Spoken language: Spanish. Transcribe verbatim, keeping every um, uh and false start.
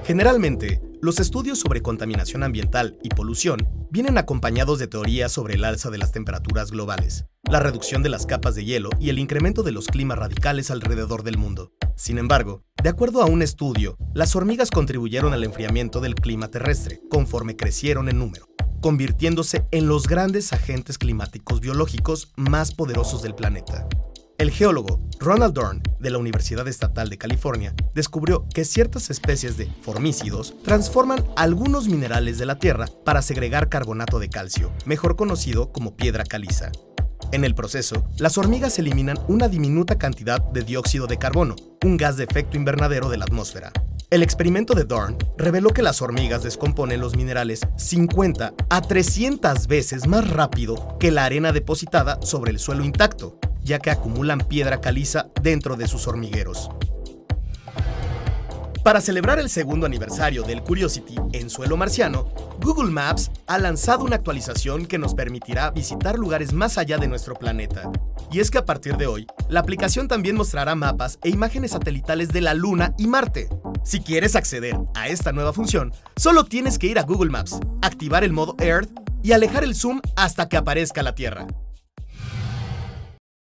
Generalmente, los estudios sobre contaminación ambiental y polución vienen acompañados de teorías sobre el alza de las temperaturas globales, la reducción de las capas de hielo y el incremento de los climas radicales alrededor del mundo. Sin embargo, de acuerdo a un estudio, las hormigas contribuyeron al enfriamiento del clima terrestre conforme crecieron en número, convirtiéndose en los grandes agentes climáticos biológicos más poderosos del planeta. El geólogo Ronald Dorn, de la Universidad Estatal de California, descubrió que ciertas especies de formícidos transforman algunos minerales de la Tierra para segregar carbonato de calcio, mejor conocido como piedra caliza. En el proceso, las hormigas eliminan una diminuta cantidad de dióxido de carbono, un gas de efecto invernadero de la atmósfera. El experimento de Dorn reveló que las hormigas descomponen los minerales cincuenta a trescientas veces más rápido que la arena depositada sobre el suelo intacto, ya que acumulan piedra caliza dentro de sus hormigueros. Para celebrar el segundo aniversario del Curiosity en suelo marciano, Google Maps ha lanzado una actualización que nos permitirá visitar lugares más allá de nuestro planeta. Y es que a partir de hoy, la aplicación también mostrará mapas e imágenes satelitales de la Luna y Marte. Si quieres acceder a esta nueva función, solo tienes que ir a Google Maps, activar el modo Earth y alejar el zoom hasta que aparezca la Tierra.